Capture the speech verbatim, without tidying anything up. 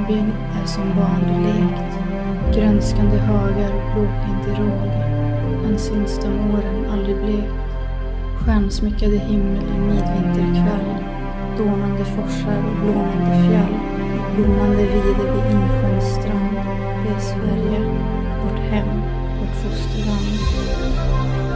Norrby är som barn du lekt, grönskande hagar och blåken till råg, hans yngsta om åren aldrig blekt. Stjärnsmyckade himmel en midvinterkväll, dånande forsar och blånande fjäll, blommande vide vid insjöns strand. Det är Sverige, vårt hem, vårt fosterland.